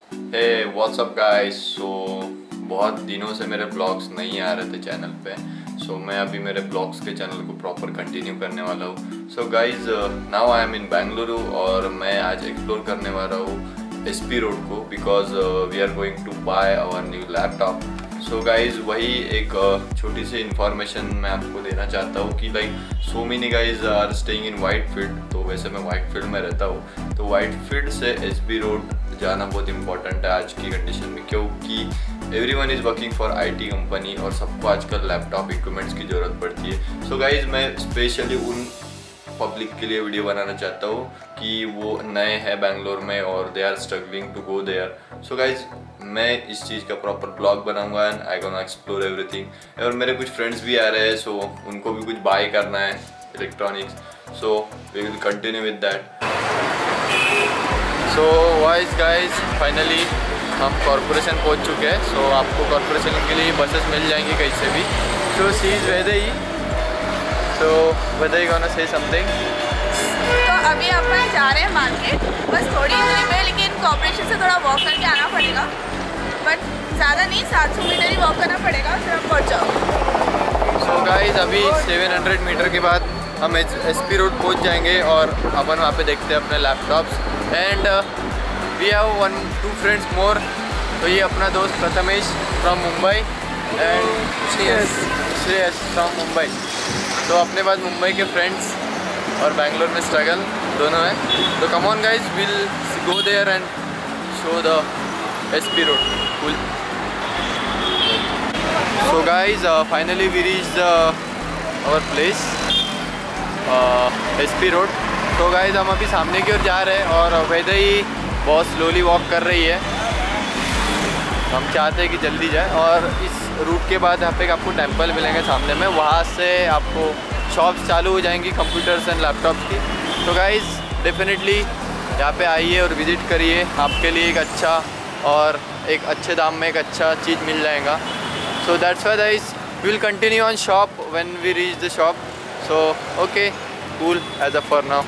हे what's up guys. So बहुत दिनों से मेरे ब्लॉग्स नहीं आ रहे थे चैनल पे। सो मैं अभी मेरे ब्लॉग्स के चैनल को प्रॉपर कंटिन्यू करने वाला हूँ। So guys now I am in Bengaluru और मैं आज एक्सप्लोर करने वाला हूँ एसपी रोड को because we are going to buy our new laptop. So guys वही एक छोटी सी इन्फॉर्मेशन मैं आपको देना चाहता हूँ कि like so many guys are staying in Whitefield. तो वैसे मैं वाइटफील्ड में रहता हूँ, तो वाइटफील्ड से एसबी रोड जाना बहुत इंपॉर्टेंट है आज की कंडीशन में, क्योंकि everyone is working for IT company और सबको आजकल लैपटॉप इक्विपमेंट्स की ज़रूरत पड़ती है। सो गाइज मैं स्पेशली उन पब्लिक के लिए वीडियो बनाना चाहता हूँ कि वो नए हैं बेंगलोर में और they are struggling to go there. So guys मैं इस चीज़ का प्रॉपर ब्लॉग बनाऊंगा and I gonna explore everything. और मेरे कुछ फ्रेंड्स भी आ रहे हैं, सो उनको भी कुछ बाय करना है electronics. So we will continue with that. So wise guys finally हम कॉर्पोरेशन पहुंच चुके हैं। सो आपको कॉर्पोरेशन के लिए बसेस मिल जाएंगी कहीं से भी। So she is Vaidehi, so Vaidehi gonna say something. तो अभी अपन जा रहे हैं मार्केट, बस थोड़ी दूरी पे, लेकिन कॉर्पोरेशन से थोड़ा वॉक करके आना पड़ेगा, बट ज़्यादा नहीं, 700 मीटर ही वॉक करना पड़ेगा, फिर हम पहुँच जाओ। सो गाइज अभी 700 मीटर के बाद हम एसपी रोड पहुँच जाएंगे और अपन वहाँ पे देखते हैं अपने laptops. And we have 1-2 friends more. तो ये अपना दोस्त Prathamesh from Mumbai and Shreyas from Mumbai. तो अपने पास मुंबई के फ्रेंड्स और बेंगलोर में स्ट्रगल दोनों हैं। तो come on guys, will go there and show the SP road. Cool. So guys finally we reach our place SP road. तो गाइज हम अभी सामने की ओर जा रहे हैं और वैसे ही बहुत स्लोली वॉक कर रही है। हम चाहते हैं कि जल्दी जाए। और इस रूट के बाद यहाँ पे आपको टेंपल मिलेंगे सामने में, वहाँ से आपको शॉप्स चालू हो जाएंगी कंप्यूटर्स एंड लैपटॉप्स की। तो गाइज डेफिनेटली यहाँ पे आइए और विज़िट करिए, आपके लिए एक अच्छा और एक अच्छे दाम में एक अच्छा चीज़ मिल जाएगा। So that's why guys we will continue on shop when we reach the shop. So okay cool as a for now.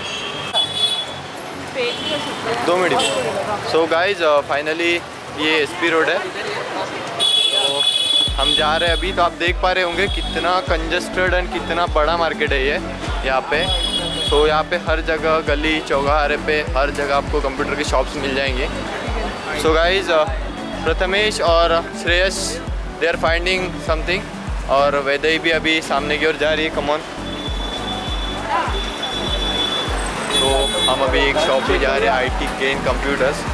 2 minute. So guys finally ये एसपी रोड है, तो हम जा रहे हैं अभी। तो आप देख पा रहे होंगे कितना कंजस्टेड एंड कितना बड़ा मार्केट है ये यहाँ पे। तो यहाँ पे हर जगह गली चौराहे पे हर जगह आपको कंप्यूटर की शॉप्स मिल जाएंगी। सो गाइज प्रथमेश और Shreyas they are finding something और वैदई भी अभी सामने की ओर जा रही है। Come on. तो हम अभी एक शॉप पे जा रहे हैं, IT ken computers.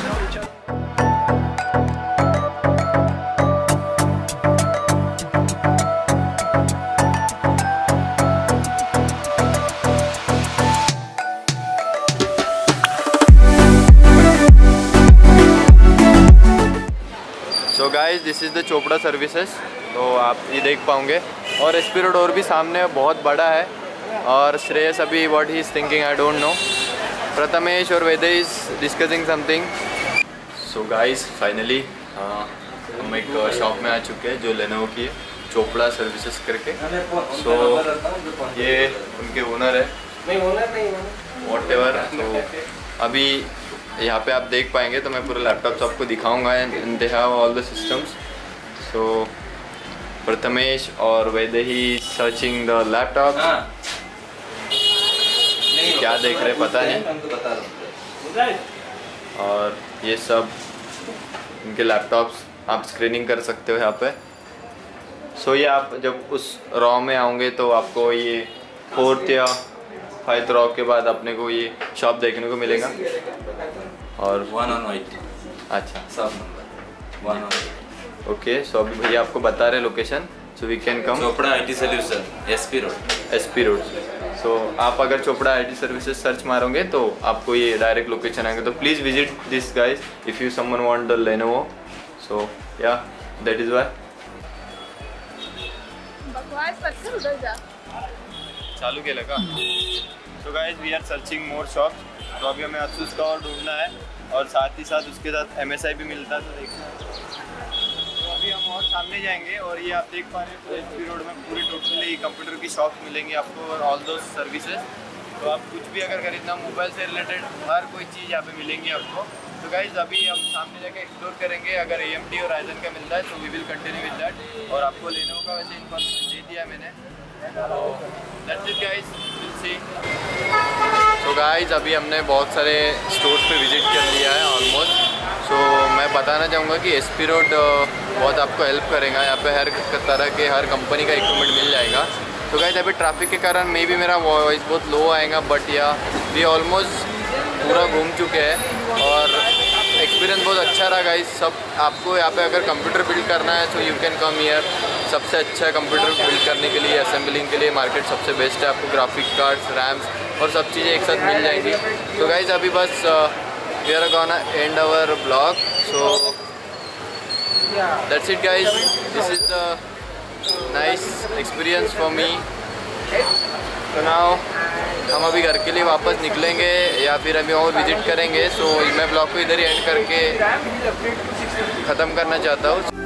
So guys this is the Chopra services. तो आप ये देख पाओगे। और एसपी रोड और भी सामने बहुत बड़ा है। और श्रेयस अभी what he is thinking I don't know. Prathamesh और Vaidehi is discussing something. So guys finally हम एक शॉप में आ चुके हैं जो लेनोवो की है, चोपड़ा सर्विसेज करके। सो ये उनके ओनर है वॉट एवर। तो अभी यहाँ पे आप देख पाएंगे, तो मैं पूरा लैपटॉप आपको दिखाऊंगा and they have all the systems. So Prathamesh और वैदेही सर्चिंग द लैपटॉप। क्या देख रहे पता नहीं। और ये सब इनके लैपटॉप्स आप स्क्रीनिंग कर सकते हो यहाँ पे। सो ये आप जब उस रॉ में आओगे तो आपको ये 4th या 5th रॉ के बाद अपने को ये शॉप देखने को मिलेगा। और 1 on white। अच्छा सब number 1 on white। Okay. So अभी भैया आपको बता रहे location, so we can come. Chopra IT solution SP road. SP road. So आप अगर चोपड़ा आईटी सर्विसेज सर्च मारोगे तो आपको ये डायरेक्ट लोकेशन आएंगे। तो please visit this guys if you someone want the Lenovo. So या दैट इज़ वाई। बकवास मत कर, उधर जा। चालू केलं का? So guys we are searching more shops. तो अभी हमें asus का और ढूंढना है और साथ ही साथ उसके साथ MSI भी मिलता है, तो देखना है। तो अभी हम और सामने जाएंगे और ये आप देख पा रहे हैं तो एसपी रोड में पूरी टोटली कंप्यूटर की शॉप्स मिलेंगी आपको और ऑल दो सर्विसेज। तो आप कुछ भी अगर खरीदना मोबाइल से रिलेटेड हर कोई चीज़ यहाँ पे मिलेंगी आपको। तो गाइज अभी हम सामने जाके एक्सप्लोर करेंगे, अगर AMD और Ryzen का मिलता है तो we will continue with that. और आपको लेनोवो का वैसे इन्फॉर्मेशन दे दिया मैंने, तो let's it guys, will see. तो गाइज अभी हमने बहुत सारे स्टोर्स पे विजिट कर लिया है ऑलमोस्ट। सो मैं बताना चाहूँगा कि SP रोड बहुत आपको हेल्प करेगा। यहाँ पे हर तरह के हर कंपनी का इक्विपमेंट मिल जाएगा। तो गाइज अभी ट्रैफिक के कारण मे भी मेरा वॉइस बहुत लो आएगा, बट या वी ऑलमोस्ट पूरा घूम चुके हैं और एक्सपीरियंस बहुत अच्छा रहा गाइज। सब आपको यहाँ पे अगर कंप्यूटर बिल्ड करना है तो यू कैन कम हियर। सबसे अच्छा कंप्यूटर बिल्ड करने के लिए, असेंबलिंग के लिए मार्केट सबसे बेस्ट है। आपको ग्राफिक कार्ड्स, रैम्स और सब चीज़ें एक साथ मिल जाएंगी। तो गाइज अभी बस we are gonna end our blog. So that's it guys, this is the nice experience for me. तो नाउ हम अभी घर के लिए वापस निकलेंगे या फिर अभी और विजिट करेंगे। सो मैं ब्लॉग को इधर ही एंड करके ख़त्म करना चाहता हूँ।